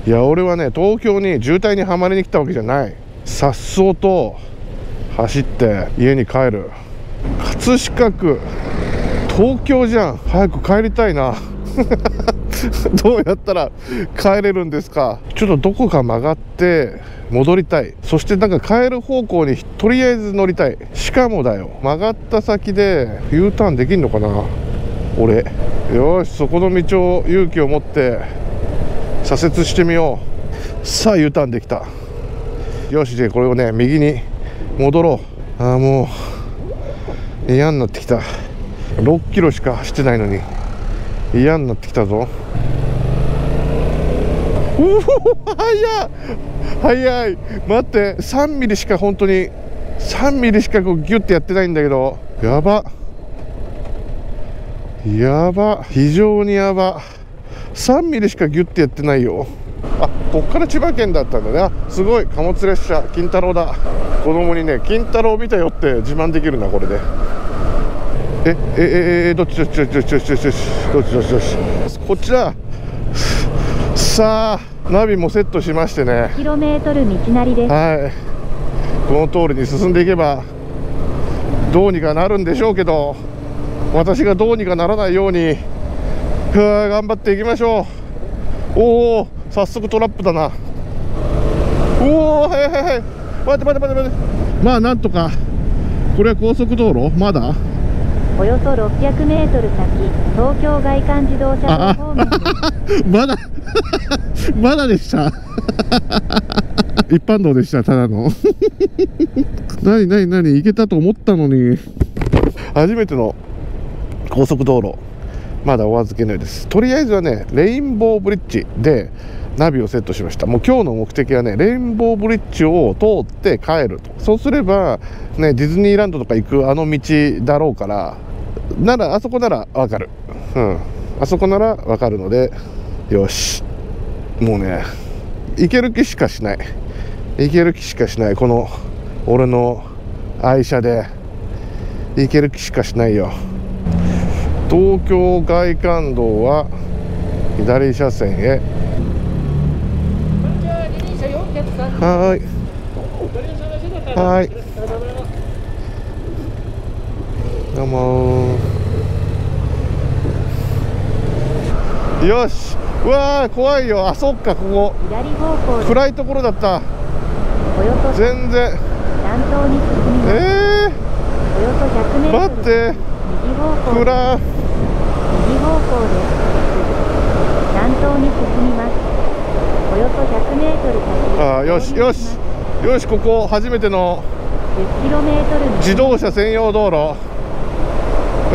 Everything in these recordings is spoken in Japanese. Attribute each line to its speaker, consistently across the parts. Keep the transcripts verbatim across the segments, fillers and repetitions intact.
Speaker 1: いや俺はね東京に渋滞にはまりに来たわけじゃない。さっそうと走って家に帰る。葛飾区東京じゃん。早く帰りたいなどうやったら帰れるんですか。ちょっとどこか曲がって戻りたい。そしてなんか帰る方向にとりあえず乗りたい。しかもだよ、曲がった先で U ターンできんのかな俺。よし、そこの道を勇気を持って左折してみよう。さあ U ターンできた。よし、でこれをね右に戻ろう。ああもう嫌になってきた。ろっキロしか走ってないのに嫌になってきたぞ。うお早い早い。待って、さんミリしか本当にさんミリしかこうギュッてやってないんだけど、やばやば、非常にやば。さんミリしかギュッてやってないよ。あ、こっから千葉県だったんだね。あ、すごい、貨物列車金太郎だ。子供にね金太郎見たよって自慢できるなこれで。ええええどっちどっちどっちどっちどっちどっちどっちどっちどっちこっちだ。さあナビもセットしましてね、
Speaker 2: キロメートル道なりです。
Speaker 1: はい、この通りに進んでいけばどうにかなるんでしょうけど、私がどうにかならないようにうわ頑張っていきましょう。おお早速トラップだな。おおはいはいはい、待って待って待って待って。まあなんとかこれは高速道路。まだ
Speaker 2: およそろっぴゃくメートル先、東京外環自動車道方面です。
Speaker 1: まだまだでした一般道でした、ただの何何何行けたと思ったのに。初めての高速道路、まだお預けのようです。とりあえずはねレインボーブリッジでナビをセットしました。もう今日の目的はねレインボーブリッジを通って帰ると。そうすればねディズニーランドとか行くあの道だろうから、ならあそこならわかる。うんあそこならわかるので、よし、もうね行ける気しかしない。行ける気しかしない。この俺の愛車で行ける気しかしないよ。東京外環道は左車線へ。はーいはーい、どうもー。よし、うわー怖いよ。あ、そっか、ここ
Speaker 2: 左方向です。
Speaker 1: 暗いところだった。
Speaker 2: およそ
Speaker 1: 全然。
Speaker 2: 南東に進みます。
Speaker 1: え
Speaker 2: およそひゃくメ
Speaker 1: ー、
Speaker 2: ートル
Speaker 1: 待って、
Speaker 2: 右方向です。
Speaker 1: 暗。
Speaker 2: 右方向です。南東に進みます。およそひゃくメートル先。
Speaker 1: あー、よしよしよし、ここ初めての
Speaker 2: じゅっキロメートル
Speaker 1: 自動車専用道路。うん、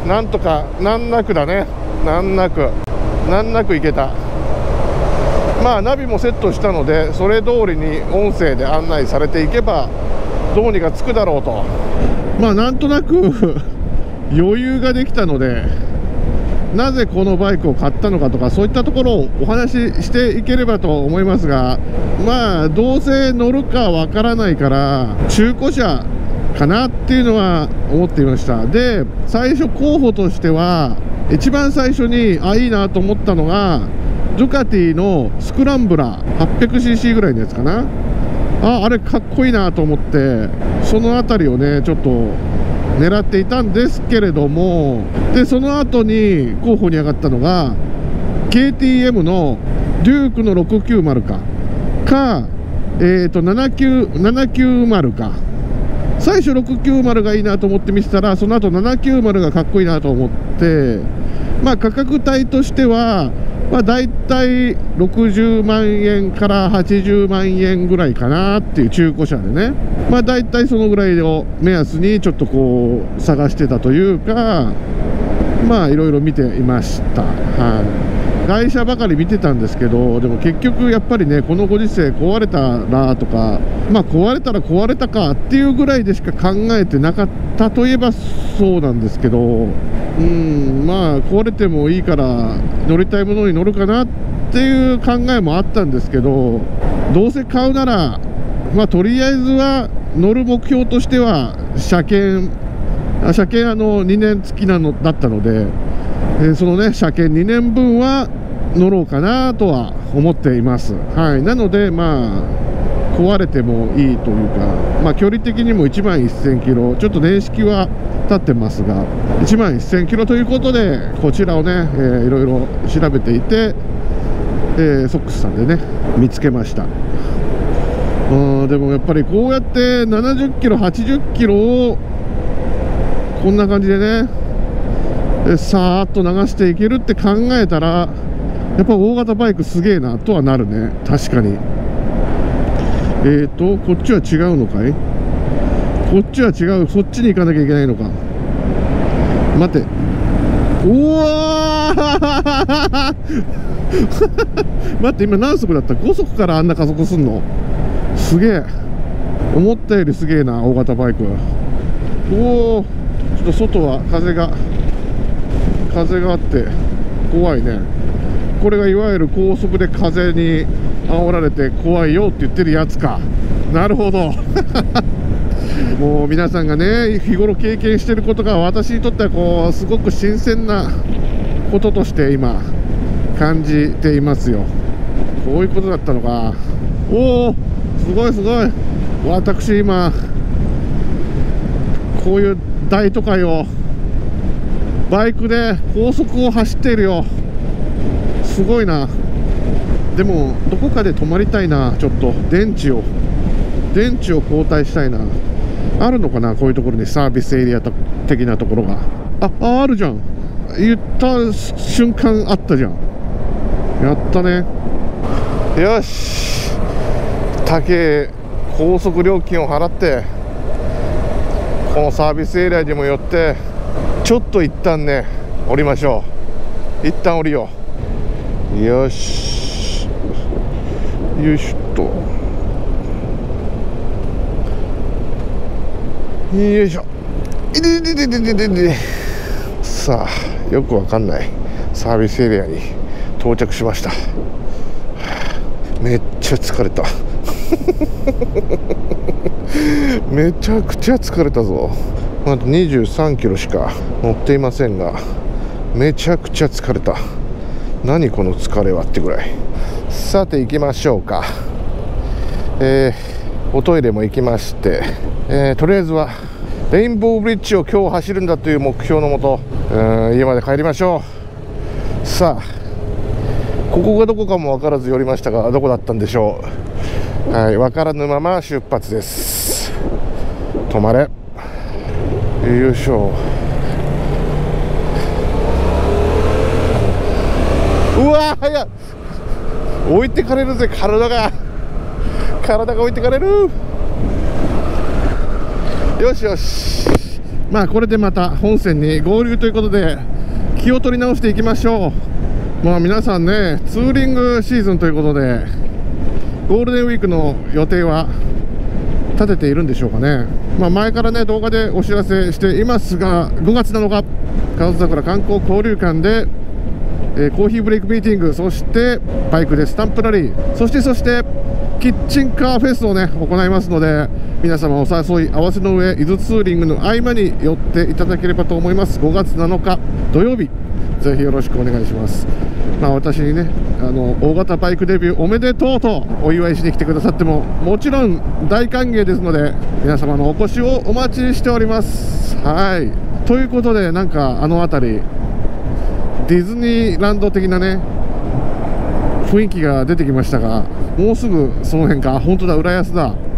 Speaker 1: なんとか難なくだね。難なく難なく行けた。まあナビもセットしたので、それ通りに音声で案内されていけばどうにか着くだろうと。まあなんとなく余裕ができたので、なぜこのバイクを買ったのかとか、そういったところをお話ししていければと思いますが、まあどうせ乗るかわからないから中古車かなっていうのは思っていました。で最初候補としては一番最初にあいいなと思ったのがドゥカティのスクランブラー はっぴゃくシーシー ぐらいのやつかな。ああれかっこいいなと思って、その辺りをねちょっと狙っていたんですけれども、でその後に候補に上がったのが ケーティーエム のデュークのろくきゅうまるかか、えーとななきゅうななきゅうまるか。最初ろくきゅうまるがいいなと思って見てたら、その後ななきゅうまるがかっこいいなと思って、まあ価格帯としてはまあだいたいろくじゅうまんえんからはちじゅうまんえんぐらいかなっていう中古車でね、まあだいたいそのぐらいを目安にちょっとこう探してたというか、まあいろいろ見ていました。はい、外車ばかり見てたんですけど、でも結局やっぱりねこのご時世壊れたらとか、まあ壊れたら壊れたかっていうぐらいでしか考えてなかったといえばそうなんですけど、うんまあ壊れてもいいから乗りたいものに乗るかなっていう考えもあったんですけど、どうせ買うならまあとりあえずは乗る目標としては車検車検あのにねん付きなのだったので、えー、そのね車検にねんぶんは乗ろうかなとは思っています。はい、なのでまあ壊れてもいいというか、まあ、距離的にもいちまんせんキロ、ちょっと年式は経ってますがいちまんせんキロということで、こちらをね、えー、いろいろ調べていて、えー、ソックスさんでね見つけました。うん、でもやっぱりこうやってななじゅっキロはちじゅっキロをこんな感じでねさーっと流していけるって考えたら、やっぱ大型バイクすげえなとはなるね。確かに。えーとこっちは違うのかい、こっちは違う、そっちに行かなきゃいけないのか。待て、うわー待って、今何速だった？ご速からあんな加速すんの？すげえ、思ったよりすげえな大型バイク。おお、ちょっと外は風が風があって怖いね。これがいわゆる高速で風に煽られて怖いよって言ってるやつか。なるほどもう皆さんがね日頃経験していることが私にとってはこうすごく新鮮なこととして今感じていますよ。こういうことだったのか。おお、すごいすごい。私今こういう大都会をバイクで高速を走っているよ。すごいな。でもどこかで止まりたいな。ちょっと電池を電池を交代したいな。あるのかな、こういうところにサービスエリア的なところが。ああ、あるじゃん。言った瞬間あったじゃん。やったね。よし、高え高速料金を払ってこのサービスエリアにも寄ってちょっと一旦ね降りましょう。一旦降りよう。よし、よいしょっと、よいしょ。いででででででで。さあ、よくわかんないサービスエリアに到着しました。めっちゃ疲れためちゃくちゃ疲れたぞ。あとにじゅうさんキロしか乗っていませんが、めちゃくちゃ疲れた。何この疲れはってぐらい。さて行きましょうか。えー、おトイレも行きまして、えー、とりあえずはレインボーブリッジを今日走るんだという目標のもと、家まで帰りましょう。さあ、ここがどこかも分からず寄りましたが、どこだったんでしょう。はい、分からぬまま出発です。止まれ。よいしょ。うわー、早っ。置いてかれるぜ、体が体が置いてかれる。よしよし、まあこれでまた本線に合流ということで気を取り直していきましょう。まあ皆さんね、ツーリングシーズンということでゴールデンウィークの予定は立てているんでしょうかね。まあ前からね動画でお知らせしていますが、ごがつなのか河津桜観光交流館で、えー、コーヒーブレイクミーティング、そしてバイクでスタンプラリー、そしてそしてキッチンカーフェスをね行いますので、皆様お誘い合わせの上、伊豆ツーリングの合間に寄っていただければと思います。ごがつなのか土曜日、ぜひよろしくお願いします。まあ私にね、あの大型バイクデビューおめでとうとお祝いしに来てくださってももちろん大歓迎ですので、皆様のお越しをお待ちしております。はい、ということで、なんかあの辺りディズニーランド的なね雰囲気が出てきましたが、もうすぐその辺か。本当だ、浦安だ。